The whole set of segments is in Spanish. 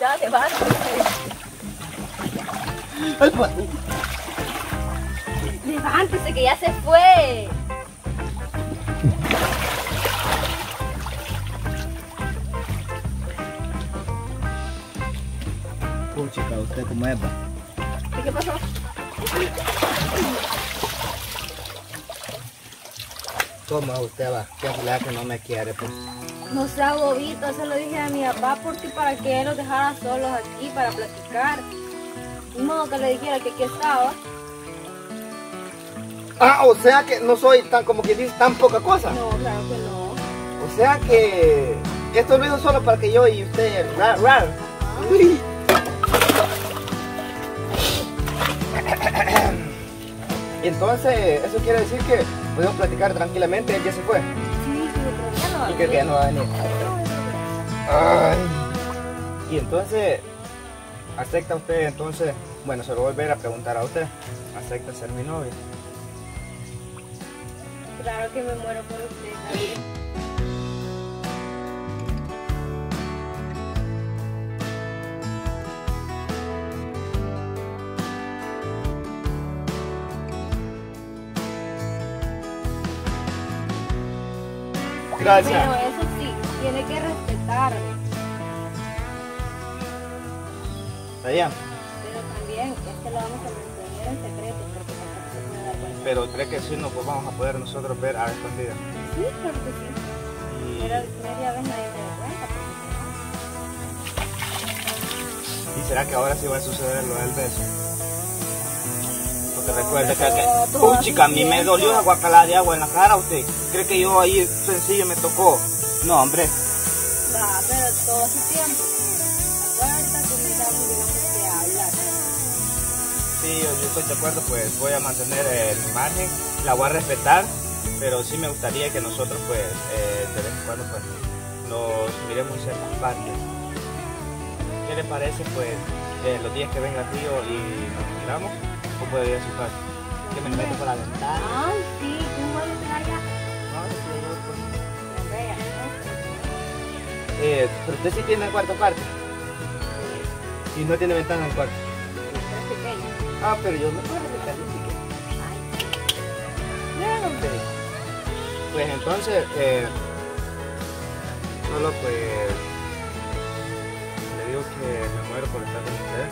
Ya, levántese. Levántese, que ya se fue. Puchica, ¿usted cómo es? ¿Y qué pasó? ¿Cómo usted va? ¿Qué es que no me quiere? Pues? No sea bobito, eso lo dije a mi papá porque para que él los dejara solos aquí para platicar. Ni modo que le dijera que aquí estaba. Ah, o sea que no soy tan, como que dice, tan poca cosa. No, claro que no. O sea que esto lo hizo solo para que yo y usted rar. Uy. Y entonces, eso quiere decir que podemos platicar tranquilamente, él ya se fue. Sí, pero ya no va a ¿Y que ya no va a venir? Ay. Y entonces, ¿acepta usted entonces? Bueno, se lo voy a volver a preguntar a usted. ¿Acepta ser mi novia? Claro que me muero por usted, Gabriel. Gracias. Pero eso sí, tiene que respetarme. ¿Está bien? Pero también es que lo vamos a mantener en secreto porque tampoco se puede dar cuenta. Pero cree que sí nos pues vamos a poder nosotros ver a escondidas. Sí, claro que sí. Pero media vez nadie se da cuenta. ¿Y será que ahora sí va a suceder lo del beso? Porque recuerde que chica, a mí me dolió una guacalada de agua en la cara. ¿Usted cree que yo ahí sencillo me tocó? No, hombre. Va, pero todo su tiempo. Acuérdate que digamos que hablar. Sí, yo estoy de acuerdo, pues voy a mantener mi margen, la voy a respetar, pero sí me gustaría que nosotros pues de vez en cuando pues nos miremos en ciertas partes. ¿Qué le parece pues los días que venga Río y nos miramos? ¿O puede ir a su casa? Que me meto por la ventana. Ay, sí, ¿cómo voy a estar allá? No, sí, yo, pues. Vea, Pero usted sí tiene el cuarto aparte. Y no tiene ventana en el cuarto. pero es pequeño. Ah, pero yo me puedo meter ni siquiera. Ay, Bien, hombre. Pues entonces, solo pues le digo que me muero por estar con usted.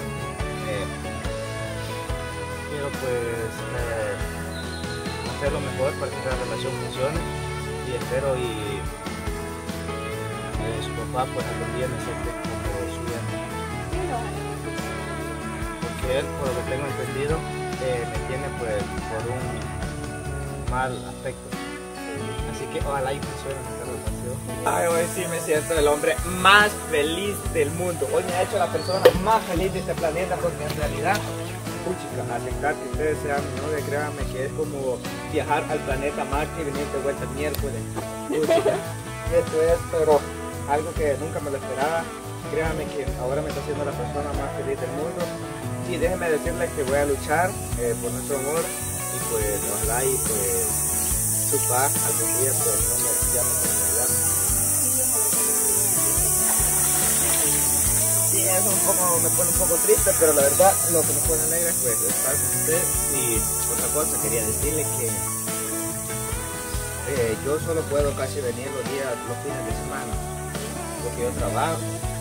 Quiero pues hacer lo mejor para que esta relación funcione y espero y su papá pues algún día me acepte como su yerno. Porque él, por lo que tengo entendido, me tiene pues por un mal aspecto. Así que ojalá y funcione esta relación. Ay, hoy sí me siento el hombre más feliz del mundo. Hoy me ha hecho la persona más feliz de este planeta porque en realidad, puchica, aceptar que ustedes sean mi novia, créanme que es como viajar al planeta Marte y venir de vuelta el miércoles. Puchica, esto es, pero algo que nunca me lo esperaba. Créanme que ahora me está haciendo la persona más feliz del mundo. Y déjenme decirles que voy a luchar por nuestro amor y pues ojalá y pues su paz algún día pues no me llame con verdad. Sí, eso un poco, me pone un poco triste, pero la verdad lo que me pone alegre pues estar con usted. Y otra cosa, quería decirle que yo solo puedo casi venir los fines de semana, porque yo trabajo.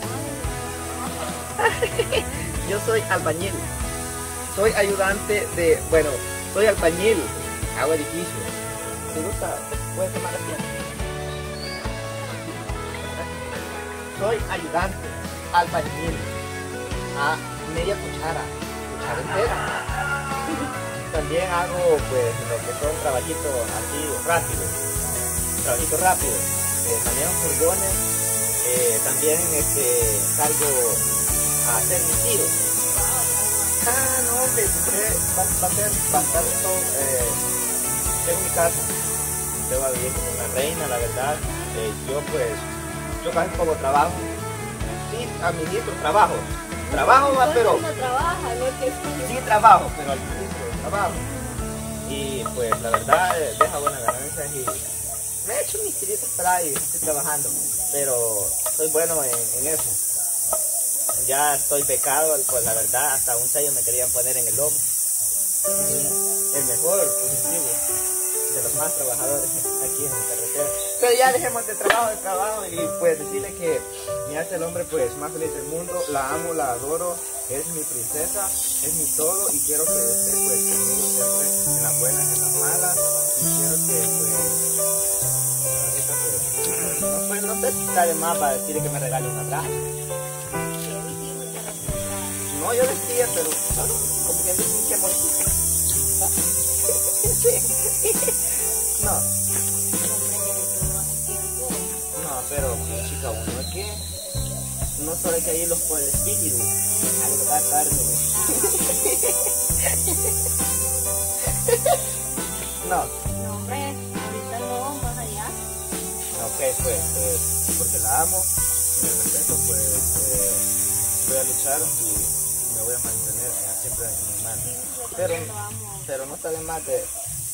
Yo soy albañil, soy ayudante de, bueno, soy albañil, hago edificios. ¿Te gusta? ¿Puedes tomar así? Soy ayudante, albañil, a media cuchara entera. También hago pues lo que son trabajitos así rápidos, manejo furgones, también salgo a hacer mis tiros. Ah, no, hombre, usted va a estar todo, tengo mi casa, usted va a vivir como una reina, la verdad. Yo casi como trabajo, sí, administro trabajo, pero no trabaja, no es que sí trabajo, pero administro trabajo. Y pues la verdad deja buenas ganancias y me he hecho mis tiritas por ahí, estoy trabajando, pero soy bueno en eso. ya estoy becado, pues la verdad, hasta un sello me querían poner en el lomo. El mejor positivo de los más trabajadores aquí en la carretera. Pero ya dejemos de trabajo y pues decirle que me hace el hombre pues más feliz del mundo. La amo, la adoro, es mi princesa, es mi todo y quiero que esté pues conmigo siempre en las buenas, en las malas y quiero que pues no sé si está de más para decirle que me regale un abrazo. No, yo decía, pero como que me pinche morcita. No. No, pero chica, uno es que no solo hay que irlos por el espíritu, hay que dar carne. No. No, hombre, ahorita no, más allá. Ok, pues, porque la amo y me respeto, pues voy a luchar y me voy a mantener siempre en mis manos. Pero no está de más de...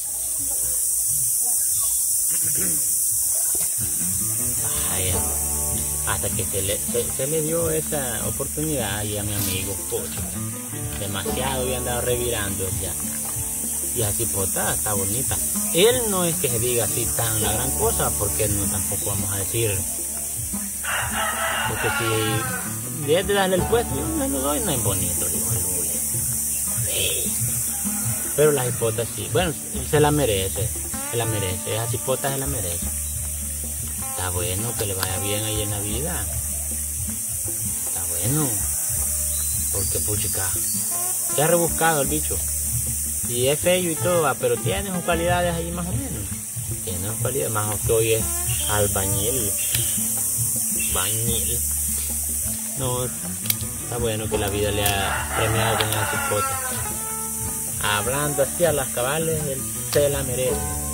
Ay, hasta que se le dio esa oportunidad ahí a mi amigo, pocho. Demasiado había andado revirando ya. Y así cipota está bonita. Él no es que se diga así tan la gran cosa, porque no tampoco vamos a decir. Porque si es de darle el puesto, yo me lo doy, no es bonito, digo el Lule. Sí. Pero la cipota sí, bueno, se la merece, esa cipota se la merece. Está bueno que le vaya bien ahí en la vida. Está bueno. Porque puchica, se ha rebuscado el bicho. Y es feo y todo, pero tiene sus cualidades ahí más o menos. Tiene sus cualidades, más que hoy es albañil. Bañil. No, está bueno que la vida le ha premiado con esa cipota. Hablando así a las cabales, él se la merece.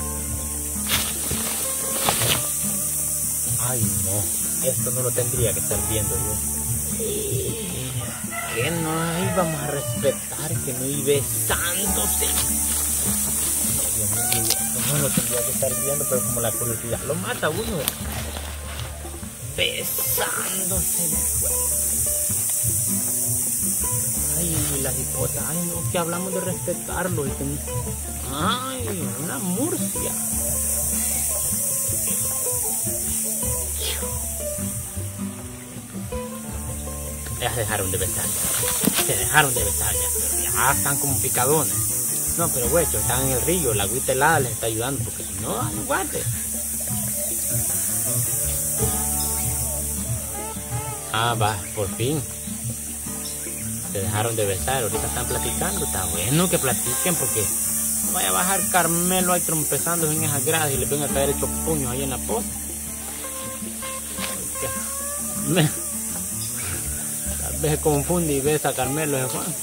Ay no, esto no lo tendría que estar viendo yo. Que no íbamos a respetar, que no iba besándose. Dios mío, esto no lo tendría que estar viendo, pero como la curiosidad lo mata a uno. Besándose. Ay, la cipota, ay no, que hablamos de respetarlo. Ay, una murcia. Ya se dejaron de besar ya. Se dejaron de besar ya, pero ya están como picadones. No, pero güey, están en el río, la agüita helada les está ayudando, porque si no, no aguante. Ah, va, por fin. Se dejaron de besar, ahorita están platicando. Está bueno que platiquen, porque no vaya a bajar Carmelo ahí trompezando en esas gradas y le venga a caer hechos puños ahí en la posta. Se confunde y besa a Carmelo de Juan.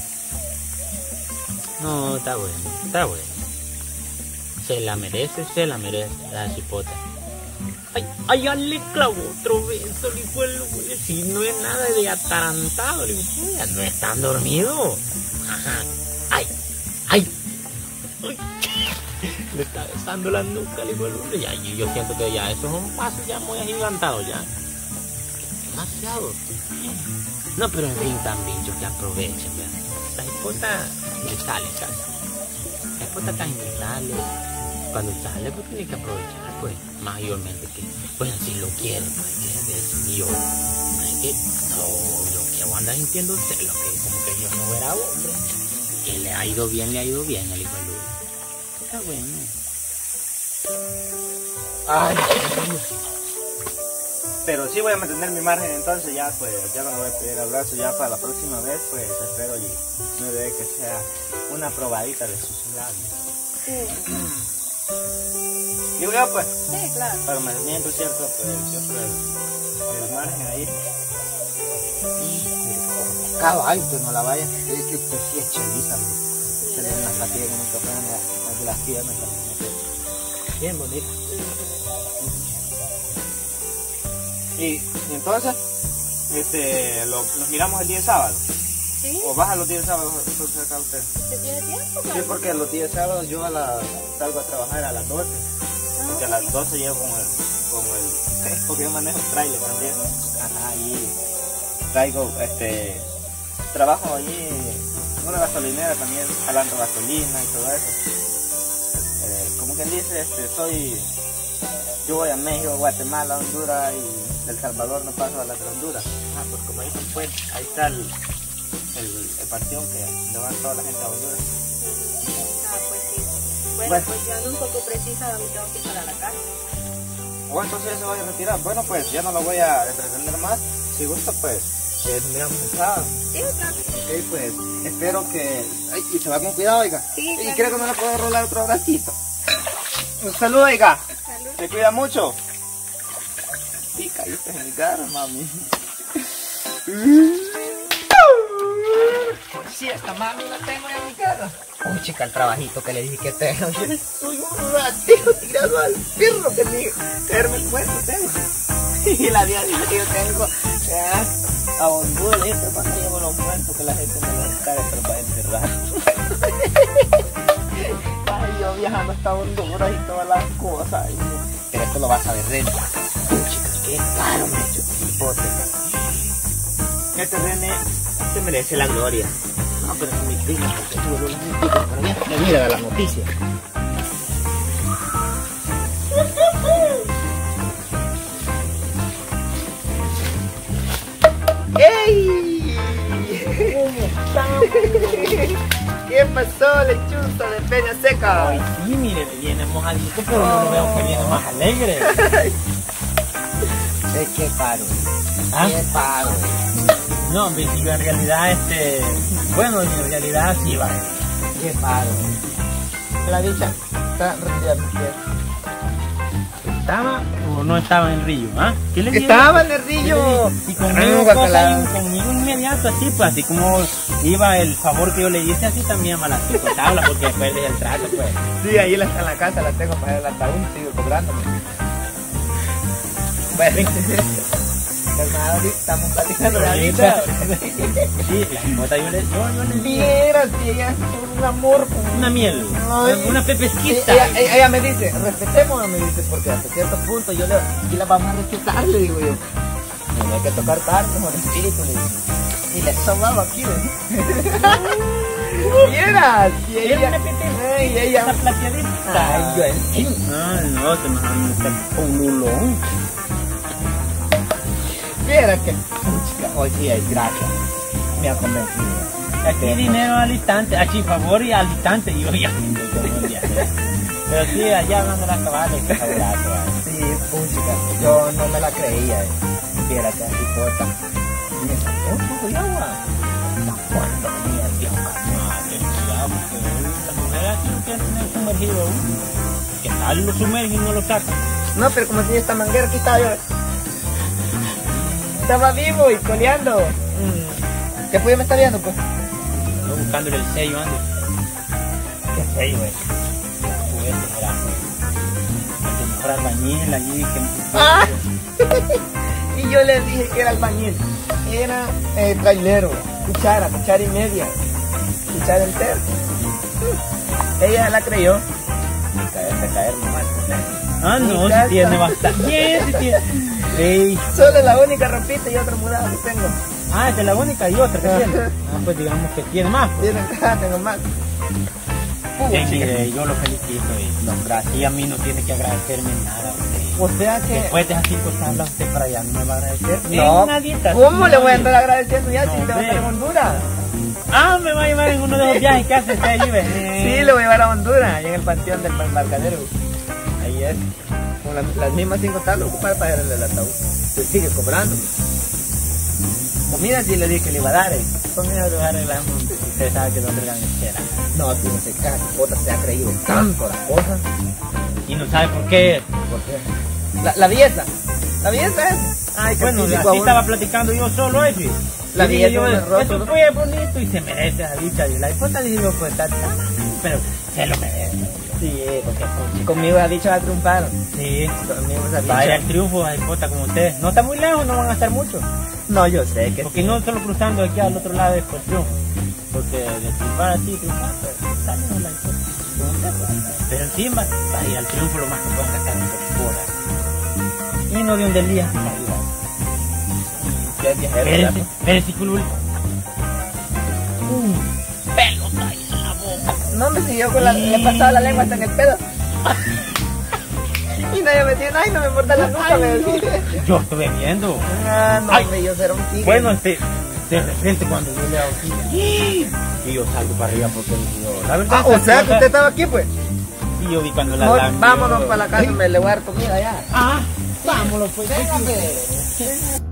No, está bueno, está bueno. Se la merece la cipota. Ay, ya le clavó otro beso, le dijo el güey. Si no es nada de atarantado, le dijo, ya no están dormidos. Ajá. Ay. Le está besando la nuca, le dijo el güey. Ya, yo siento que ya esos son pasos ya muy agigantados ya. Demasiado. No, pero en fin, también yo que aprovechen, ¿verdad? La cipota le sale. La cipota casi le sale. Cuando sale, pues tiene que aprovechar, pues, mayormente que, pues, si lo quiere, pues, que es mío. No es que, no, yo quiero andar sintiendo celos, que como que yo no era hombre. Que le ha ido bien, el hijo de Luz. Está bueno. Ay, pero sí voy a mantener mi margen, entonces ya pues ya no me voy a pedir abrazo ya para la próxima vez, pues espero y no debe que sea una probadita de sus labios. Sí. Y bueno, pues, Sí, claro. pero me siento cierto, pues siempre el margen ahí. Caballo, pues no la vaya, es que usted sí es chelita, se le da una patilla con un café de las piernas también, bien bonita. Y entonces, los miramos el día de sábado. ¿Sí? ¿O baja los días de sábado entonces acá usted? ¿Se tiene tiempo? Sí, porque los días de sábado yo salgo a trabajar a las 12. Porque a las 12 llego con el porque yo manejo el trailer también. Ajá, traigo, trabajo allí en una gasolinera también, jalando gasolina y todo eso. Como quien dice, yo voy a México, Guatemala, Honduras y del Salvador no paso a la de Honduras. Pues como dicen, pues ahí está el panteón que le van toda la gente a Honduras. Pues sí. Bueno, pues yo ando un poco precisa, a mí tengo que ir para la casa. O entonces se voy a retirar. Bueno, pues ya no lo voy a entretener más. Si gusta, pues nos miramos el sábado. Sí, claro. Ok, pues espero que... Ay, y se va con cuidado, oiga. Sí, Y claro. creo que no le puedo rolar otro abracito. Un saludo, oiga. Salud. Se cuida mucho. Y caíste en mi cara, mami. Sí, esta mami la tengo en mi cara. Uy, chica, el trabajito que le dije que tengo. Yo soy un ratito tirado al perro que me caerme el cuerpo, tengo. Y la día dice que yo tengo a Honduras, le dije, pero para que llevo los muertos, que la gente me los cae, pero para enterrar. Ay, yo viajando hasta Honduras y todas las cosas. Pero esto lo vas a ver renta. Uy, chica, qué caro me he hecho el bote. Este René se merece la gloria. No, pero es mi prima, porque tuve los noticias, pero ya mira la noticia. ¡Ey! ¿Cómo estamos? ¿Qué pasó, lechuza de Peña Seca? Ay, sí, mire, viene mojadito, pero yo lo veo que viene más alegre. Qué paro. ¿Ah? Qué paro. No, hombre, si yo en realidad, bueno, en realidad sí va. Qué paro. La dicha está rendida mi pie. ¿Estaba o no estaba en el rillo? ¿Ah? ¿Qué le dije? Estaba en el rillo. Y conmigo, conmigo inmediato, así pues, así como iba el favor que yo le hice, así también a la tabla, porque después dejé el trato, pues. Sí, ahí en la casa la tengo para el ataúd, sigo cobrándome. Bueno, calmado, estamos platicando la vida. Sí, la esposa yo le dije. Vieras que ella es un amor. Una miel, Ay. una pepesquita. Ella me dice, respetemos, me dice, porque hasta cierto punto yo la vamos a respetar, le digo yo. No hay que tocar tanto con el espíritu, le digo. Y le sobaba aquí, ¿ves? Vieras, y ella, y ella, está plateadita. ay, yo en sí. Ay, no, te me van a meter un lulón. Vieras que, chica, hoy sí es gracias, me ha convencido. Aquí dinero al instante, aquí favor y al instante, yo ya tengo como un día. Pero sí, allá hablando las cabales, que favorable. Sí, chica, yo no me la creía, Viera que así corta. Y me sacó un poco de agua. ¿Cuánto venía el viejo? La mujer aquí no quiere tener sumergido. Que tal lo sumerge y no lo saca. No, pero como tenía esta manguera, aquí estaba yo. Estaba vivo y coleando. ¿Qué pues me está viendo, pues? Yo buscándole el sello, ando. Qué sello, Era el mejor albañil allí que... ¡Ah! Y yo le dije que era albañil. Era trailero, cuchara y media, cuchara entera. Ella la creyó. Caer nomás. Ah, no, si tiene bastante. Bien, si tiene. Ey. Solo la única ropita y otra mudada que tengo. Ah, esa es la única y otra que tiene. Ah, pues digamos que tiene más. Pues. Tengo más. Mire, yo lo felicito y no, gracias. Y a mí no tiene que agradecerme nada. O sea que... Después de esas 5 tablas usted para allá no me va a agradecer. No, nadita, ¿cómo le voy a andar agradeciendo ya no, si te va a estar en Honduras? Ah, me va a llevar en uno de los viajes que hace usted allí, ¿ves? Sí, lo voy a llevar a Honduras, ahí en el panteón del embarcadero. Ahí es, con las mismas 5 tablas ocupadas para ir al ataúd. Se sigue cobrando. Comida sí le dije que le iba a dar, Comida lo arreglamos. Usted sabe que no entregan lechera. No, tío, no sé qué puta se ha creído tanto las cosas. Y no sabe por qué. ¿Por qué? La belleza. La belleza es... Ay, bueno, así estaba platicando yo solo, ¿sí? La belleza yo, es roto, eso fue bonito y se merece la dicha. Y la esposa dijo, pues, pero se lo merece. Sí, porque conmigo ha dicho va a triunfar. Sí, conmigo se ha dicho. vaya el triunfo, la esposa como ustedes. No está muy lejos, no van a estar mucho. No, yo sé que porque sí. no solo cruzando aquí al otro lado es por triunfo. Porque de triunfar así, triunfar, pues, sale la esposa. Pero encima va a ir al triunfo lo más que puedan sacar en 2 horas. Y no de un del día hasta arriba. Ya es viajero. Espérese, espérese, Culul. Un pelo trae en la boca. No me siguió con le pasaba la lengua hasta en el pedo. Y no, yo me decía, ay, no me importa la nuca, me decía. Yo estuve viendo. Ah, no, Ay. hombre, yo será un tigre. Bueno, de repente cuando yo le hago así, y yo salgo para arriba porque yo, la verdad. O sea, que usted estaba aquí, pues. Y yo vi cuando la No, lambió. vámonos para la casa, me le voy a dar comida ya. Ah, vámonos pues. Véngame.